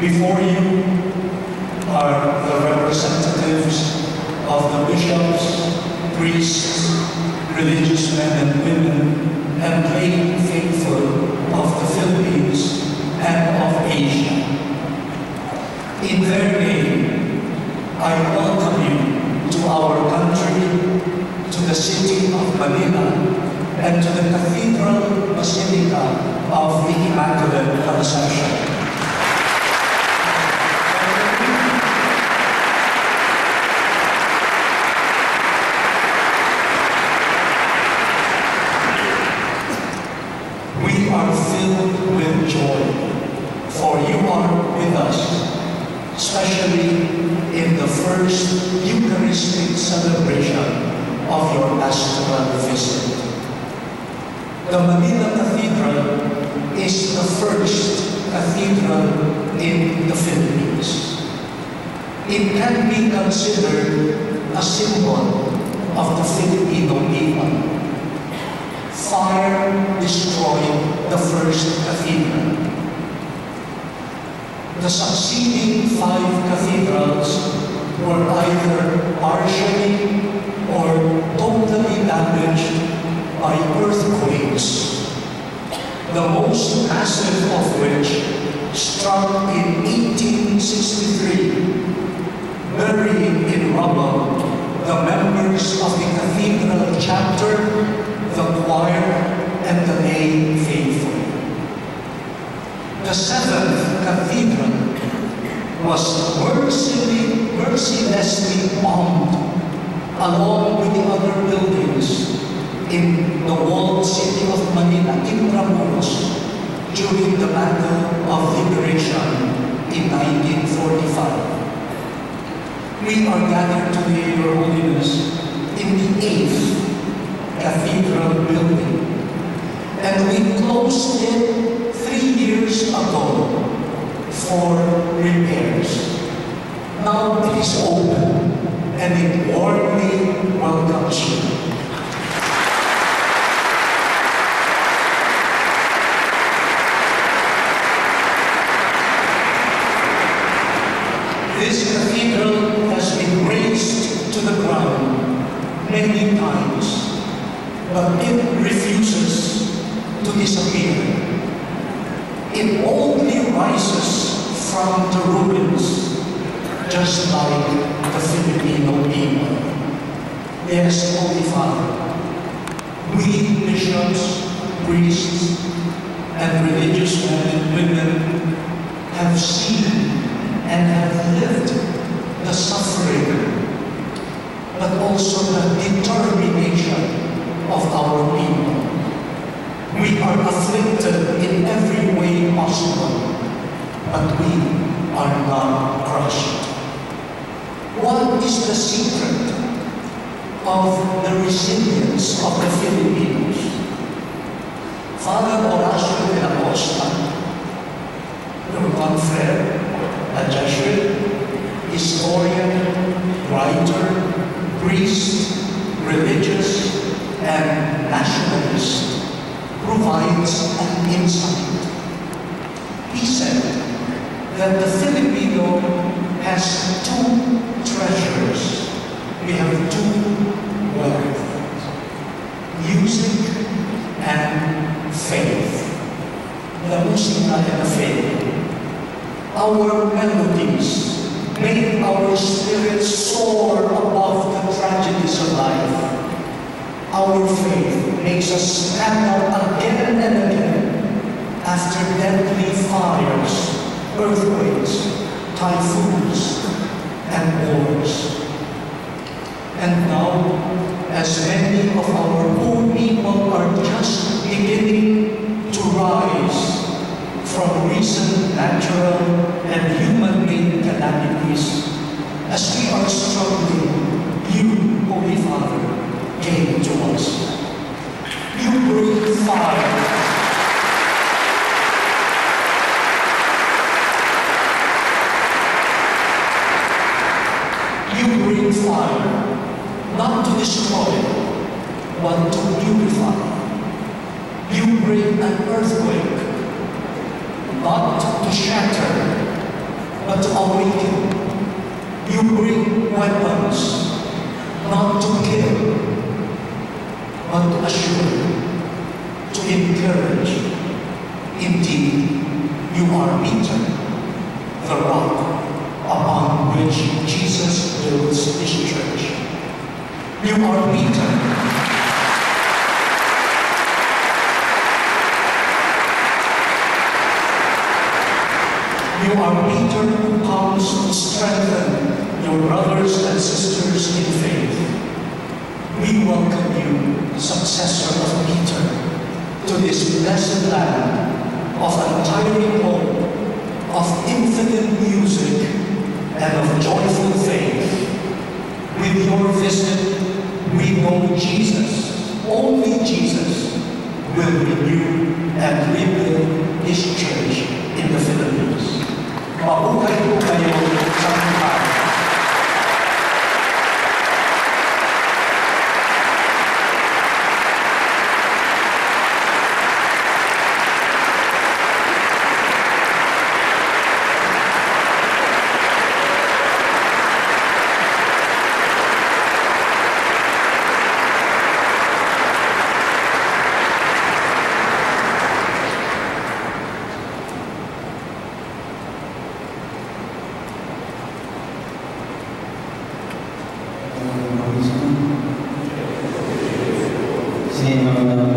Before you are the representatives of the bishops, priests, religious men and women, and lay faithful of the Philippines and of Asia. In their name, I welcome you to our country, to the city of Manila, and to the Cathedral Basilica of the Immaculate Conception. We are filled with joy, for you are with us, especially in the first Eucharistic celebration of your pastoral visit. The Manila Cathedral is the first cathedral in the Philippines. It can be considered a symbol of the Filipino people. Fire destroyed the first cathedral. The succeeding 5 cathedrals were either partially or totally damaged by earthquakes, the most massive of which struck in 1863, burying in rubble the members of the cathedral chapter, the choir, and the lay faithful. The 7th cathedral was mercilessly bombed along with the other buildings in the walled city of Manila, Intramuros, during the Battle of Liberation in 1945. We are gathered today, Your Holiness, in the 8th Cathedral building, and we closed it 3 years ago for repairs. Now it is open, and it warmly welcomes you. This cathedral has been razed to the ground many times, but it refuses to disappear. It only rises from the ruins, just like the Filipino people. Yes, Holy Father, we bishops, priests, and religious men and women have seen and have lived the suffering, but also the determination of our people. We are afflicted in every way possible, but we are not crushed. What is the secret of the resilience of the Filipinos? Father Horacio de la Costa, your confrere, a Jesuit, historian, writer, priest, religious, and nationalist, provides an insight. He said that the Filipino has 2 treasures. We have 2 wealth: music and faith. La música and the faith. Our melodies make our spirits soar above the tragedies of life. Our faith makes us stand up again and again after deadly fires, earthquakes, typhoons, and wars. And now, as many of our own people are just beginning to rise from recent natural and human-made calamities, as we are struggling, you, Holy Father, came to us. You bring fire. You bring fire, not to destroy, but to purify. You bring an earthquake, not to shatter, but to awaken. You bring weapons, not to kill, but to assure, to encourage. Indeed, you are Peter, the rock upon which Jesus builds his church. You are Peter. You are Peter who comes to strengthen your brothers and sisters in faith. We welcome you, successor of Peter, to this blessed land of untiring hope, of infinite music, and of joyful faith. With your visit, we know Jesus, only Jesus, will renew and rebuild his church in the Philippines. Mabuhay po kayo sa buhay. Sino